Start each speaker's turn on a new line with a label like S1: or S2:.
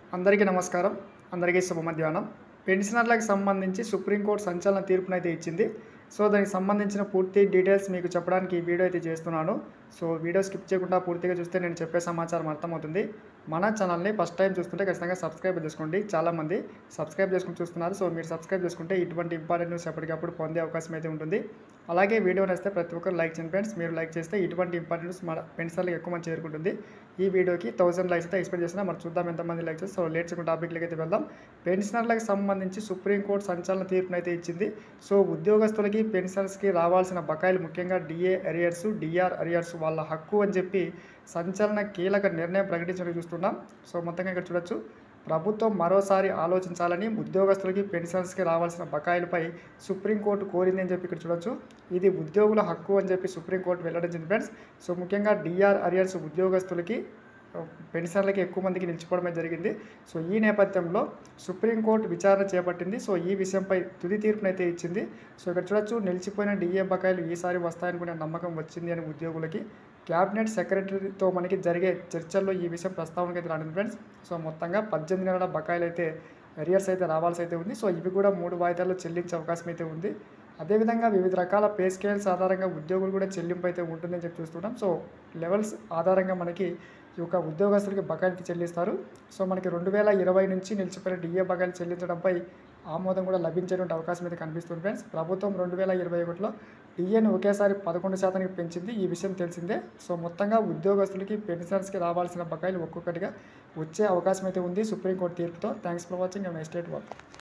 S1: అందరికీ నమస్కారం. అందరికీ శుభ మధ్యాహ్నం. పెన్షనర్లకు సంబంధించి సుప్రీంకోర్టు సంచలన తీర్పునైతే ఇచ్చింది. సో, దానికి సంబంధించిన పూర్తి డీటెయిల్స్ మీకు చెప్పడానికి ఈ వీడియో అయితే చేస్తున్నాను. సో, వీడియో స్కిప్ చేయకుండా పూర్తిగా చూస్తే నేను చెప్పే సమాచారం అర్థమవుతుంది. మన ఛానల్‌ని ఫస్ట్ టైం చూస్తుంటే ఖచ్చితంగా సబ్స్క్రైబ్ చేసుకోండి. చాలామంది సబ్స్క్రైబ్ చేసుకొని చూస్తున్నారు. సో, మీరు సబ్స్క్రైబ్ చేసుకుంటే ఇటువంటి ఇంపార్టెంట్ న్యూస్ ఎప్పటికప్పుడు పొందే అవకాశం అయితే ఉంటుంది. అలాగే వీడియో నచ్చితే ప్రతి ఒక్కరు లైక్ చేయండి ఫ్రెండ్స్. మీరు లైక్ చేస్తే ఇటువంటి ఇంపార్టెంట్ న్యూస్ మన పెన్షనర్లకు ఎక్కువ మంది చేరుకుంటుంది. ఈ వీడియోకి 1000 లైక్స్ అయితే ఎక్స్పెక్ట్ చేస్తున్నా. మరి చూద్దాం ఎంతమంది లైక్ చేస్తారు. సో, లేట్ చేయకుండా టాపిక్‌లోకి అయితే వెళ్దాం. పెన్షనర్లకు సంబంధించి సుప్రీంకోర్టు సంచలన తీర్పునైతే ఇచ్చింది. సో, ఉద్యోగస్తులకి, పెన్షనర్స్‌కి రావాల్సిన బకాయిలు ముఖ్యంగా డీఏ అరియర్స్, డీఆర్ అరియర్స్ వాళ్ళ హక్కు అని చెప్పి సంచలన కీలక నిర్ణయం ప్రకటించడం చూస్తున్నాం. సో, మొత్తంగా ఇక్కడ చూడొచ్చు. ప్రభుత్వం మరోసారి ఆలోచించాలని ఉద్యోగస్తులకి, పెన్షనర్స్‌కి రావాల్సిన బకాయిలపై సుప్రీంకోర్టు కోరింది అని చెప్పి ఇక్కడ చూడొచ్చు. ఇది ఉద్యోగుల హక్కు అని చెప్పి సుప్రీంకోర్టు వెల్లడించింది ఫ్రెండ్స్. సో, ముఖ్యంగా డీఆర్ అరియర్స్ ఉద్యోగస్తులకి, పెన్షనర్లకి ఎక్కువ మందికి నిలిచిపోవడమే జరిగింది. సో, ఈ నేపథ్యంలో సుప్రీంకోర్టు విచారణ చేపట్టింది. సో, ఈ విషయంపై తుది తీర్పునైతే ఇచ్చింది. సో, ఇక్కడ చూడొచ్చు. నిలిచిపోయిన డీఏ బకాయిలు ఈసారి వస్తాయనుకునే నమ్మకం వచ్చింది అని ఉద్యోగులకి. క్యాబినెట్ సెక్రటరీతో మనకి జరిగే చర్చల్లో ఈ విషయం ప్రస్తావనకి అయితే రానుంది ఫ్రెండ్స్. సో, మొత్తంగా 18 నెలల బకాయిలు అయితే అరియర్స్ అయితే రావాల్సి అయితే ఉంది. సో, ఇవి కూడా 3 వాయిదాల్లో చెల్లించే అవకాశం అయితే ఉంది. అదేవిధంగా వివిధ రకాల పే స్కేల్స్ ఆధారంగా ఉద్యోగులు కూడా చెల్లింపు అయితే ఉంటుందని చెప్పి చూస్తున్నాం. సో, లెవెల్స్ ఆధారంగా మనకి ఈ యొక్క ఉద్యోగస్తులకి బకాయిలకి చెల్లిస్తారు. సో, మనకి 2020 నుంచి నిలిచిపోయిన డీఏ బకాయిలు చెల్లించడంపై ఆమోదం కూడా లభించేటువంటి అవకాశం అయితే కనిపిస్తుంది ఫ్రెండ్స్. ప్రభుత్వం 2021లో డీఏను ఒకేసారి 11% పెంచింది. ఈ విషయం తెలిసిందే. సో, మొత్తంగా ఉద్యోగస్తులకి, పెన్షనర్స్‌కి రావాల్సిన బకాయిలు ఒక్కొక్కటిగా వచ్చే అవకాశం అయితే ఉంది సుప్రీంకోర్టు తీర్పుతో. Thanks for watching. Nice day to all.